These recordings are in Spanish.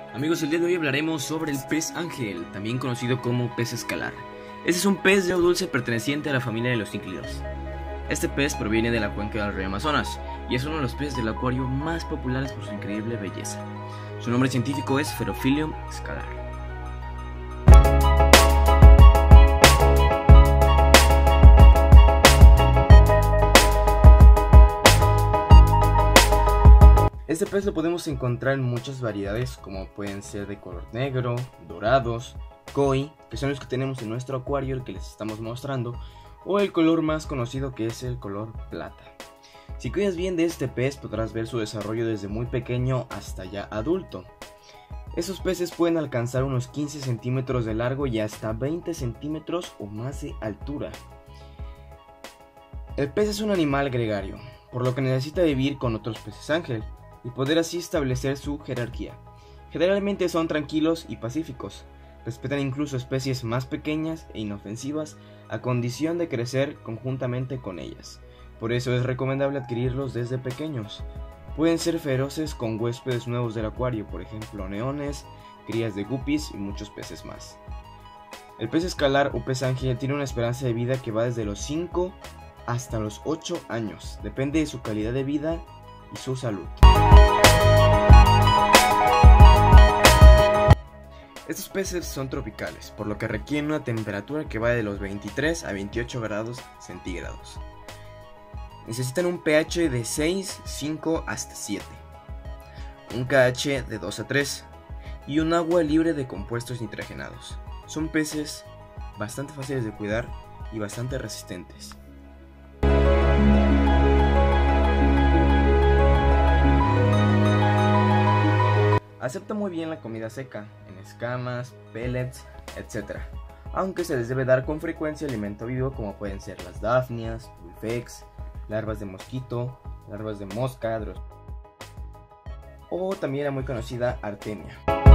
Amigos, el día de hoy hablaremos sobre el pez ángel, también conocido como pez escalar. Este es un pez de agua dulce perteneciente a la familia de los cíclidos. Este pez proviene de la cuenca del río Amazonas y es uno de los peces del acuario más populares por su increíble belleza. Su nombre científico es Pherophilium scalar. Este pez lo podemos encontrar en muchas variedades, como pueden ser de color negro, dorados, koi, que son los que tenemos en nuestro acuario, el que les estamos mostrando, o el color más conocido, que es el color plata. Si cuidas bien de este pez podrás ver su desarrollo desde muy pequeño hasta ya adulto. Esos peces pueden alcanzar unos 15 centímetros de largo y hasta 20 centímetros o más de altura. El pez es un animal gregario, por lo que necesita vivir con otros peces ángel y poder así establecer su jerarquía. Generalmente son tranquilos y pacíficos, respetan incluso especies más pequeñas e inofensivas a condición de crecer conjuntamente con ellas. Por eso es recomendable adquirirlos desde pequeños. Pueden ser feroces con huéspedes nuevos del acuario, por ejemplo neones, crías de guppies y muchos peces más. El pez escalar o pez ángel tiene una esperanza de vida que va desde los 5 hasta los 8 años, depende de su calidad de vida y su salud. Estos peces son tropicales, por lo que requieren una temperatura que va de los 23 a 28 grados centígrados. Necesitan un pH de 6, 5 hasta 7, un KH de 2 a 3 y un agua libre de compuestos nitrogenados. Son peces bastante fáciles de cuidar y bastante resistentes. Acepta muy bien la comida seca, en escamas, pellets, etc. Aunque se les debe dar con frecuencia alimento vivo como pueden ser las dafnias, bifex, larvas de mosquito, larvas de mosca, o también la muy conocida artemia.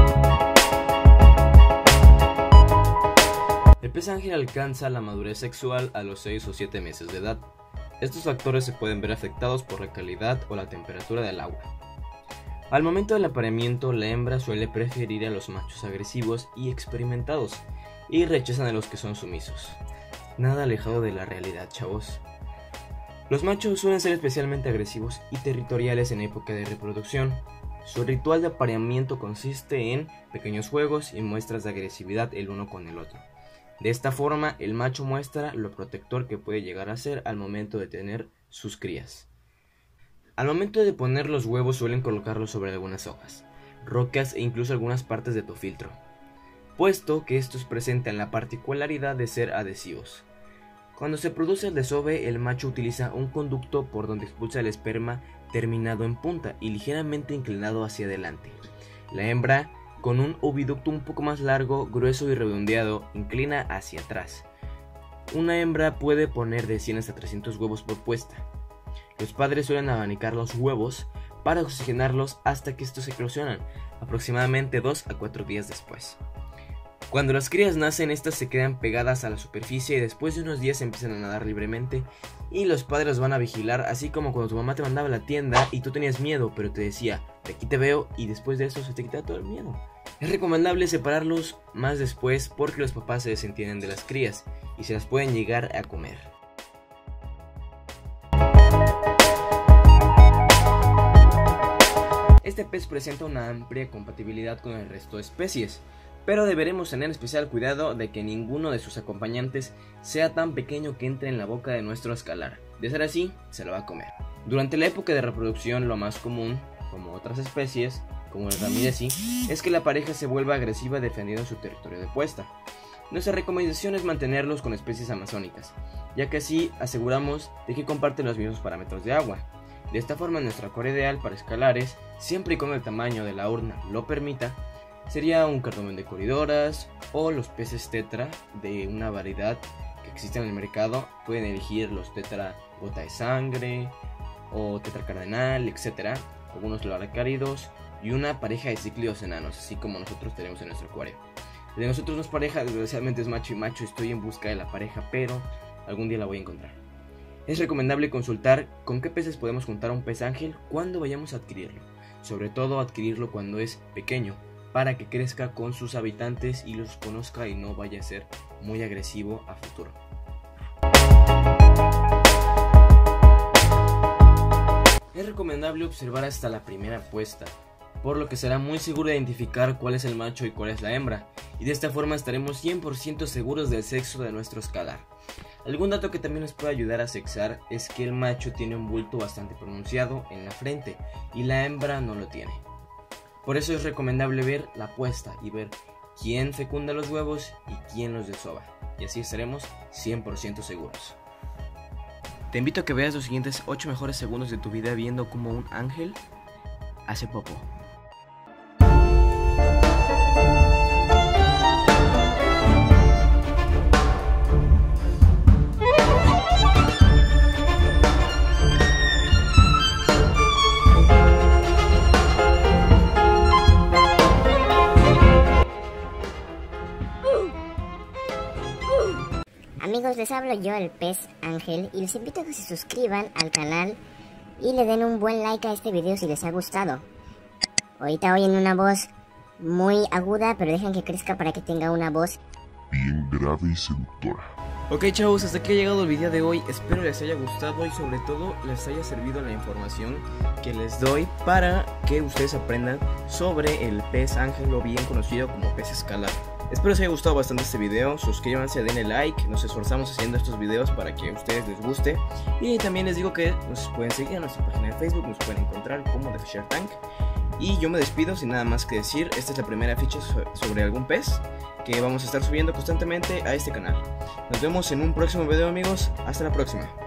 El pez ángel alcanza la madurez sexual a los 6 o 7 meses de edad. Estos factores se pueden ver afectados por la calidad o la temperatura del agua. Al momento del apareamiento, la hembra suele preferir a los machos agresivos y experimentados, y rechazan a los que son sumisos. Nada alejado de la realidad, chavos. Los machos suelen ser especialmente agresivos y territoriales en época de reproducción. Su ritual de apareamiento consiste en pequeños juegos y muestras de agresividad el uno con el otro. De esta forma, el macho muestra lo protector que puede llegar a ser al momento de tener sus crías. Al momento de poner los huevos suelen colocarlos sobre algunas hojas, rocas e incluso algunas partes de tu filtro, puesto que estos presentan la particularidad de ser adhesivos. Cuando se produce el desove, el macho utiliza un conducto por donde expulsa el esperma terminado en punta y ligeramente inclinado hacia adelante. La hembra, con un oviducto un poco más largo, grueso y redondeado, inclina hacia atrás. Una hembra puede poner de 100 hasta 300 huevos por puesta. Los padres suelen abanicar los huevos para oxigenarlos hasta que estos eclosionan, aproximadamente 2 a 4 días después. Cuando las crías nacen, estas se quedan pegadas a la superficie y después de unos días empiezan a nadar libremente y los padres van a vigilar, así como cuando tu mamá te mandaba a la tienda y tú tenías miedo, pero te decía, de aquí te veo, y después de eso se te quita todo el miedo. Es recomendable separarlos más después porque los papás se desentienden de las crías y se las pueden llegar a comer. Este pez presenta una amplia compatibilidad con el resto de especies, pero deberemos tener especial cuidado de que ninguno de sus acompañantes sea tan pequeño que entre en la boca de nuestro escalar. De ser así, se lo va a comer. Durante la época de reproducción, lo más común, como otras especies, como el ramirezi, es que la pareja se vuelva agresiva defendiendo su territorio de puesta. Nuestra recomendación es mantenerlos con especies amazónicas, ya que así aseguramos de que comparten los mismos parámetros de agua. De esta forma, nuestro acuario ideal para escalares, siempre y cuando el tamaño de la urna lo permita, sería un cardumen de coridoras o los peces tetra de una variedad que existe en el mercado. Pueden elegir los tetra gota de sangre o tetra cardenal, etc. Algunos loracáridos y una pareja de cíclidos enanos, así como nosotros tenemos en nuestro acuario. De nosotros no es pareja, desgraciadamente es macho y macho. Estoy en busca de la pareja, pero algún día la voy a encontrar. Es recomendable consultar con qué peces podemos juntar a un pez ángel cuando vayamos a adquirirlo, sobre todo adquirirlo cuando es pequeño, para que crezca con sus habitantes y los conozca y no vaya a ser muy agresivo a futuro. Es recomendable observar hasta la primera puesta, por lo que será muy seguro identificar cuál es el macho y cuál es la hembra, y de esta forma estaremos 100% seguros del sexo de nuestro escalar. Algún dato que también nos puede ayudar a sexar es que el macho tiene un bulto bastante pronunciado en la frente y la hembra no lo tiene. Por eso es recomendable ver la puesta y ver quién fecunda los huevos y quién los desova, y así estaremos 100% seguros. Te invito a que veas los siguientes 8 mejores segundos de tu vida viendo cómo un ángel hace popó. Amigos, les hablo yo, el pez ángel, y les invito a que se suscriban al canal y le den un buen like a este video si les ha gustado. Ahorita oyen una voz muy aguda, pero dejen que crezca para que tenga una voz bien grave y seductora. Ok chavos, hasta aquí ha llegado el video de hoy, espero les haya gustado y sobre todo les haya servido la información que les doy para que ustedes aprendan sobre el pez ángel o bien conocido como pez escalar. Espero les haya gustado bastante este video, suscríbanse, denle like, nos esforzamos haciendo estos videos para que a ustedes les guste. Y también les digo que nos pueden seguir en nuestra página de Facebook, nos pueden encontrar como The Fisher Tank. Y yo me despido sin nada más que decir, esta es la primera ficha sobre algún pez que vamos a estar subiendo constantemente a este canal. Nos vemos en un próximo video amigos, hasta la próxima.